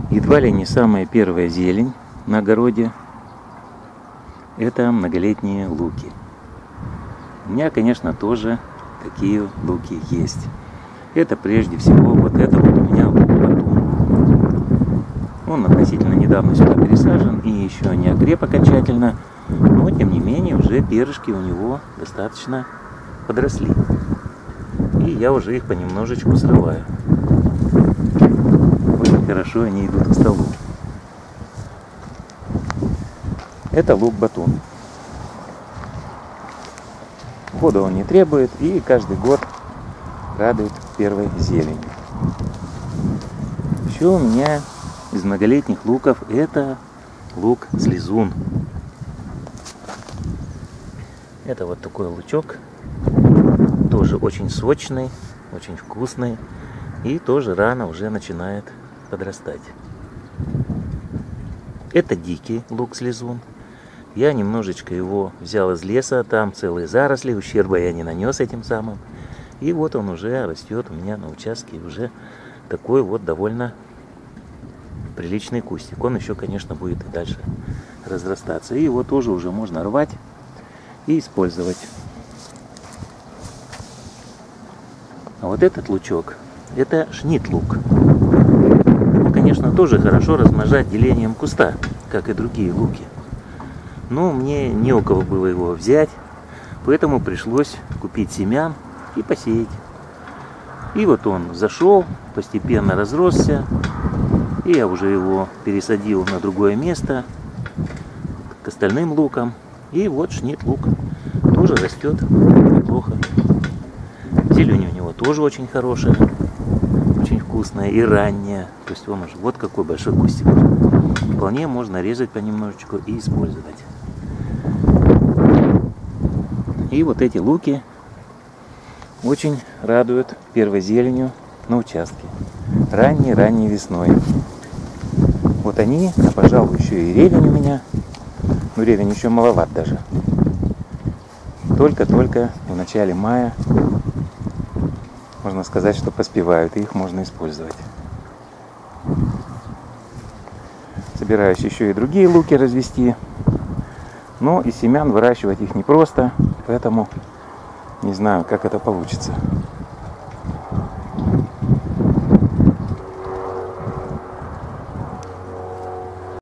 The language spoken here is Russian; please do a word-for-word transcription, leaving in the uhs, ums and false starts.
Едва ли не самая первая зелень на огороде — это многолетние луки. У меня, конечно, тоже такие луки есть. Это прежде всего вот это вот у меня лук Батун. Он относительно недавно сюда пересажен и еще не окреп окончательно, но тем не менее уже перышки у него достаточно подросли. И я уже их понемножечку срываю. Очень хорошо они идут к столу. Это лук Батун. Ухода он не требует и каждый год радует первой зеленью. Еще у меня из многолетних луков это лук Слезун. Это вот такой лучок, тоже очень сочный, очень вкусный и тоже рано уже начинает подрастать. Это дикий лук Слезун. Я немножечко его взял из леса, там целые заросли, ущерба я не нанес этим самым. И вот он уже растет у меня на участке, уже такой вот довольно приличный кустик. Он еще, конечно, будет и дальше разрастаться. И его тоже уже можно рвать и использовать. А вот этот лучок, это шнит-лук. Конечно, тоже хорошо размножать делением куста, как и другие луки. Но мне не у кого было его взять, поэтому пришлось купить семян и посеять. И вот он зашел, постепенно разросся, и я уже его пересадил на другое место, к остальным лукам. И вот шнит-лук тоже растет неплохо. Зелень у него тоже очень хорошая, очень вкусная и ранняя. То есть он уже вот какой большой кустик. Вполне можно резать понемножечку и использовать. И вот эти луки очень радуют первой зеленью на участке. Ранней-ранней весной. Вот они, а пожалуй, еще и ревень у меня. Ну, ревень еще маловат даже. Только-только в начале мая, можно сказать, что поспевают, и их можно использовать. Собираюсь еще и другие луки развести. Но из семян выращивать их непросто, поэтому не знаю, как это получится.